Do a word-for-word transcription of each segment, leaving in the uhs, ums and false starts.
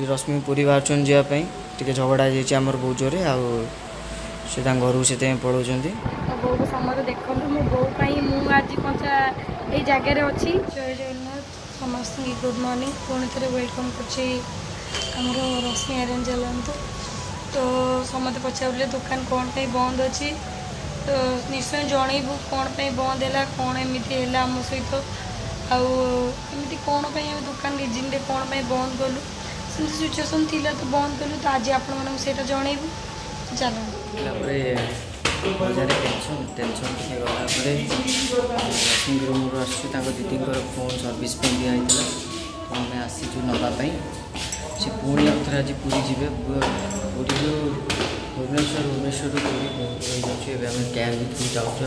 रश्मि पूरी बाहर जावाई टे झगड़ा आमर बहुत जोरे से घर से पलाउं बो को समझ देखो मो बो मुझे पंचा ये जगार अच्छी जय जगन्नाथ समस्त गुड मॉर्निंग पुणी थे वेलकम कर रश्मि अरेंज तो समस्त पचारे दुकान कौन पे बंद अच्छी तो निश्चय जनइबू कौन पे बंद है कौन एमती है आम सहित आमती कौन पे दुकान रिजिन कौन पे बंद कलु से सिचुएसन थी तो बंद कलु तो आज आपण मानक से जनइबू चलो टेंशन टेंशन टे गलापर रश्मि रूम आस दीदी फोन सर्विस पे दिखाई तो आम आसीचु नापी से पुणी आउे आज पूरी जी पूरी भुवनेश्वर भुवनेश्वर पूरी रही जाऊँ आम कैब भी जाऊँ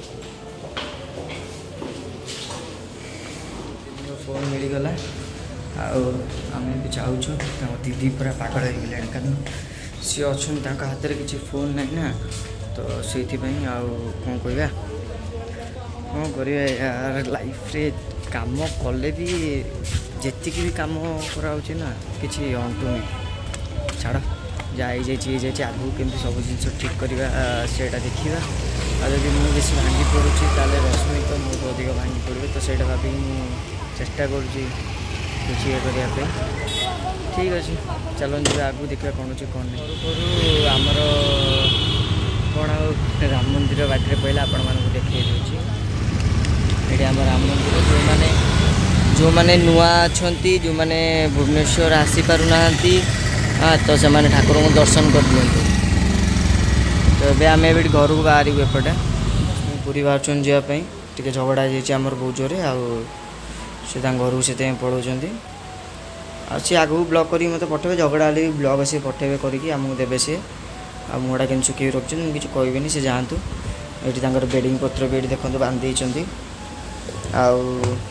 आप फोन मिलगला आम भी चाहूँ दीदी पूरा पागल हो गला कारण सी अच्छा हाथ में किसी फोन ना ना तो से कौन कहवा कौन कर यार लाइफ रे काम कले भी जी भी कम कराऊँ ना कि अंटुनी छाड़ जाए जाए आगू केमती सब जिन ठीक करवा से देखा आदि मुझे बेस भांगी पड़ुची ताले रश्मि तो मुझे अधिक भांगी पड़े तो सहीटा भाभी चेष्टा करुँची किसी ये करने ठीक अच्छे चलो जी आगू देखा कौन अच्छे कौन नहीं आमर कौन राम मंदिर बाटे पहले आपण मानक देखे दूसरी ये आम राम मंदिर जो मैंने जो मैंने नुआ अच्छा जो मैंने भुवनेश्वर आसी पारना हाँ तो से ठाकुर को दर्शन कर दिखाँ तो ये आम घर को बाहर एपटे पूरी बाहर जावाई टे झगड़ा आमर बहुत जोरे से घर से पलाउं सी आगू ब्लॉग कर मत पठे झगड़ा भी ब्लॉग से पठे करमको देवे सी आ मुड़ा के सुखी रखी किसी कहबी से जातु ये बेडिंग पत्र भी ये देखते बांधी आउ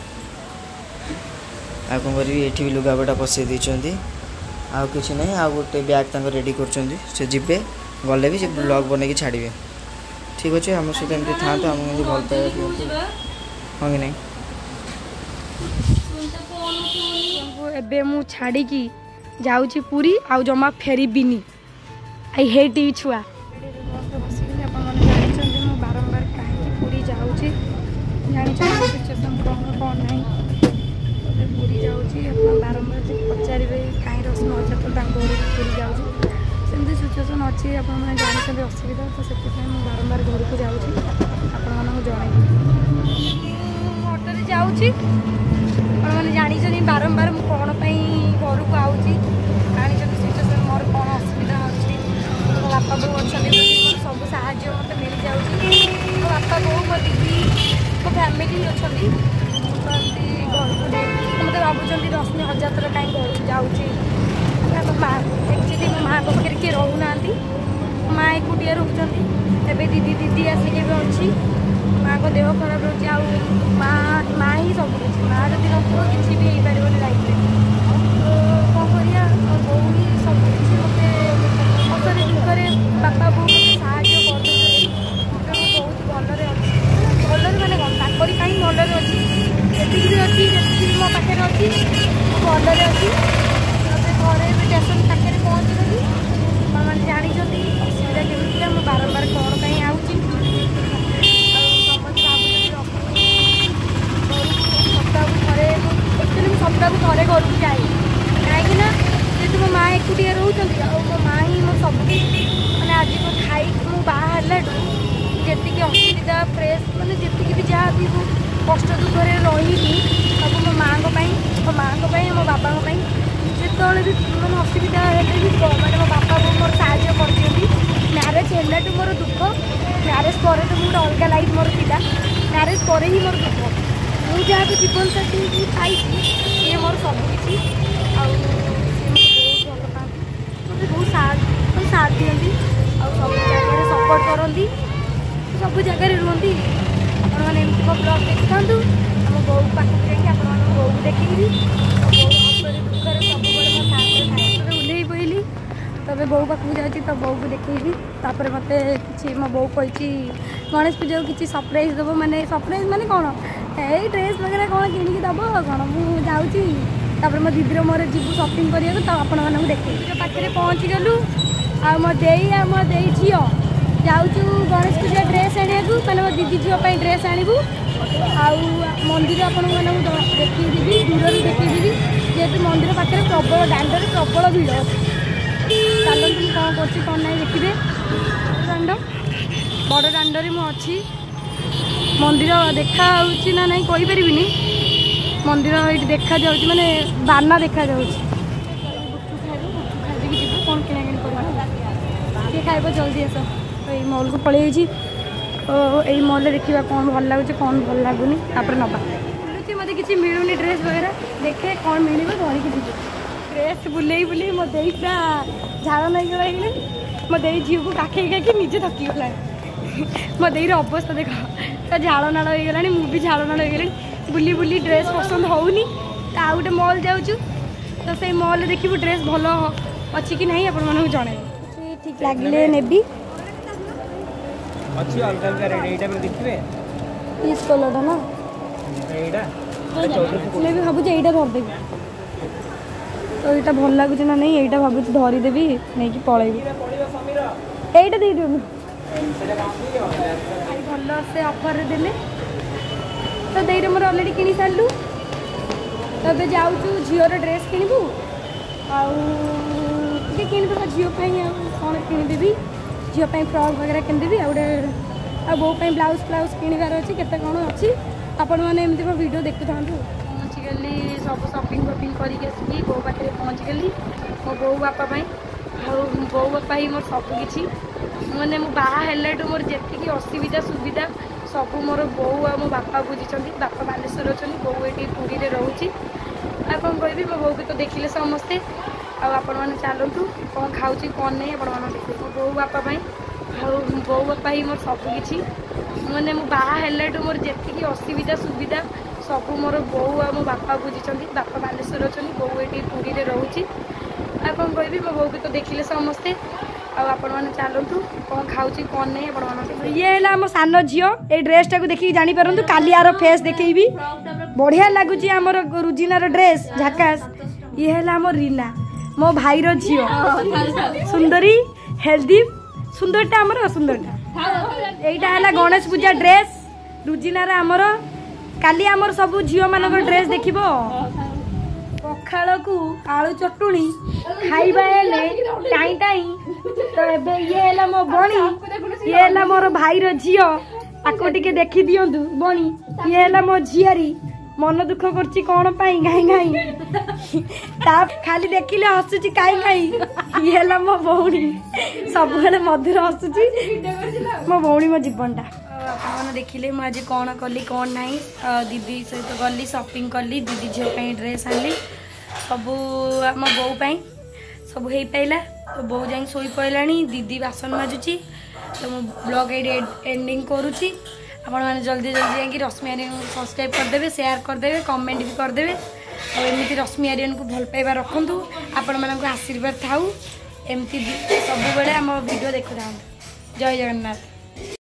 कौन करी ये भी लुगापटा पसई देती आउ कि ना आ गोटे बैग रेडी कर जीवे गले भी ब्लॉग बन छाड़े ठीक अच्छे आम सहित एमती था आमको भल पाइबा हाँ कि नहीं एबे मु छाड़ी जाऊँगी पूरी आउ जमा फेरबिनी आई हेट यू छुआ बारंबार कहीं पूरी जाऊँगी सिचुएसन कौन कौन ना पूरी जाऊँगी बारंबार पचारे कहीं रश्मि अच्छा तो पूरी जाऊँगी सेमती सिचुएसन अच्छी आप जानते असुविधा तो से बारंबार घर को जाऊँगी आपण जन अटो जाऊँगी मैंने जानी बारंबार मुझे कौन घर को आऊँगी जानी सिचुएसन मोर कौन असुविधा अच्छी मो बापा बो अच्छा सब साहाଯ୍य मत मिल जाऊँगी मो बापा बो मो दीदी मो फैमिली अच्छा तो एमती घर को मत भावुँ रश्मि हजार थर कहीं घर को जाऊँगी माँ एक्चुअली मो माँ पाखे किए रोना माँ एकुटिया रोचती एवं दीदी दीदी आसिक अच्छी माँ को देह खराब रोचे आ माँ माँ ही सब किसी माँ जब नो कि भी हो पार लाइफ तो कौन करा बो ही सब किसी मत असर दुखरे बापा बो साहय कर बहुत भलरे अच्छी भलरे मैंने कौन ताकरी कहीं भलरे अच्छी जी भी अच्छी जी मो पाखे अच्छी भलरे अच्छी घरे भी स्टेशन पाखे पहुँचली मैंने जानते असुविधा केमी मुझे बारंबार कौन कहीं आऊँगी सप्ताह को थे घर को जाए कहीं मो माँ एकुटिया रोचे मो माँ ही मो सब मैंने आज को खाई मुझे बाहर जी असुविधा फ्रेश मैंने जी भी जहाँ भी कष्ट दुखरे रही सब मो माँ को मो माँ को मो बापा जो भी मैंने असुविधा है मैंने मो बापा को मोर साहय कर दिखती म्यारेज है मोर दुख म्यारेज पर तो मोर अलग लाइफ मोर था म्यारेज पर ही मोर दुख मुझे जहाँ को जीवन साथी पाई ये मोर सबकि बहुत भल पाती मतलब बहुत साथ साथ दिखती आ सब जगह सपोर्ट करती सब जगह रुहति आपने ब्लॉग देखी था आम बो पाखक जाकि आप बो देखी दुखरे सब साथ ओल्ल पड़ी तब बो पाखक जाऊँगी तो बो को देखी तापर मत कि मो बो कही गणेश पूजा को किसी सरप्राइज दब मैंने सरप्राइज मैंने कौन ए ड्रेस वगैरह कौन किणिकी दब कौन मुझे तापर मो दीदी मोर जीवु शॉपिंग करिया तो आपण मानक देखै पाखे पहुँची गलु आ मो देई आ मो देई झियो जाऊँ गणेश पूजा ड्रेस आने को मैंने मो दीदी झील ड्रेस आणबू आउ मंदिर आपण देखी दूर देखी जेहेतु मंदिर पाखे प्रबल दांडर प्रबल भिड़ चलते कौन कर कौन ना देखिए दांड बड़ दांडे मुझे मंदिर देखा ना नहीं कहीपर मंदिर ये देखा जाऊँ माने बाना देखा जाऊँ खाई जीव कौन किना कि किए खाइब जल्दी आस तो ये मॉल को पलि यही मॉल देखा कौन भल लगुच कौन भल लगुनि नवा मत किसी मिलूनी ड्रेस वगैरह देखे कौन मिल धरिकी जी ड्रेस बुले बुले मो दे पूरा झाड़ नहीं गला मो दे झील को काखे खाई निजे थकी गला मो देर अवस्था देख तो झाड़ नाड़ हो गला मुझे झाड़ नाड़ हो गला बुली बुली ड्रेस पसंद होनी तो गोटे मॉल जाऊँ तो से मॉल देखू ड्रेस भल अच्छी कि नहीं आपण मानक जन ठीक लगे नेबी अच्छी अलग अलग रेट एटा पे देखिबे इस कलर ना एटा मैं भी भाबुचे एटा धर देबी तो एटा भल लागुचे ना नहीं एटा भाबुचे धरी देबी नहीं कि पळेबी एटा दे दियो भल से ऑफर देले तो देरे मोर ऑलरेडी किनी सारलु तबे जाऊँ झीवर ड्रेस किनबू आउ किनदेबा झील कौन किनदेवी झील फ्रॉक वगैरह किनदेवी आ गोटे आ बो ब्लाउज फ्लाउज किणवार अच्छी केते कौन अच्छी आपण मैंने एमती मो वीडियो देखु था पहुँची गली सब शॉपिंग वॉपिंग करके बो पाखे पहुँची गली मो बो बापा बो बापा ही मोर सब किसी मैंने मो बाहर मोर जी असुविधा सुविधा सब मोर बो आ मो बापा बुझी बापा बालेश्वर अच्छा बो ये पुरी में रोचे आ कौन कहि मो बो भी तो देखिले समस्ते आपण मैंने चलतु कौन खाऊँ कौन नहीं आपण मैंने देखिए मो बो बापा बो बापा ही मोर सब किसी मैंने मो बाहर मोर जी असुविधा सुविधा सब मोर बो आ मो बापा बुझी बापा बालेश्वर अच्छा बो ये पुरी में रोचे आ कौन कहि मो बो भी तो देखिले समस्ते आपण मैंने चलतु कौन खाऊँ कौन नहीं आपण मैंने ये है मो सान झील ये ड्रेसटा को देखिए जानीपारु काली यार फेस देखी बढ़िया लगुच आमर रुजिनार ड्रेस झाकास ये है आम रीना मो भाईर झील सुंदरी हेल्दी सुंदरटा आमर सुंदरटा यहीटा है गणेश पूजा ड्रेस रुजिनार आमर काली आमर सब झील मान ड्रेस देख पखाड़ को आलू चटुणी खाइबा टाई टाई तो एबे ये है मो बणी ये है मोर भाईर झील ताको टिके देखी दियंतु बणी ये है मो झियारी मन दुख करची कौन पाई गाई गाई ता खाली देखिले हसुची काई काई ये है मो भौणी सब बेले मधुर हसुची मो भौणी मो जीवनटा आपने देखिले मुझे आज कौन कली कौन ना दीदी सहित गली शॉपिंग कली दीदी झील ड्रेस आनी सबू आम बो सब हो पाइला तो बो जा शोई पड़ा दीदी बासन माजुची तो मो ब्लॉग ये एंडिंग करुच्ची आपण मैंने जल्दी जल्दी जा रश्मि आर्यन को सब्सक्राइब करदे शेयर करदे कमेंट भी करदे और एमती रश्मि आर्यन को भल पाइबा रखु आपण मानक आशीर्वाद थाऊ एमती सब बेले आम वीडियो देखु था। जय जगन्नाथ।